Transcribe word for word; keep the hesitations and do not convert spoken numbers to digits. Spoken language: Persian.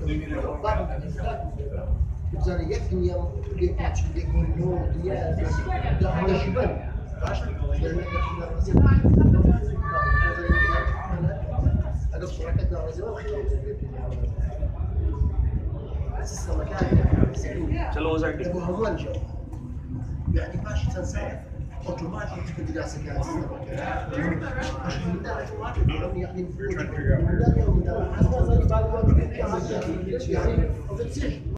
بزن یک دنیا یک پنج یک نو دنیا داخل شبان باش هذا بصراحة كنا غزوة السيستم كان چلو وزن تبغى هون جو يعني ماشي تنسى اوتوماتيك تبدي دراسة كانت عشان من ده اوتوماتيك يعني من ده من ده يعني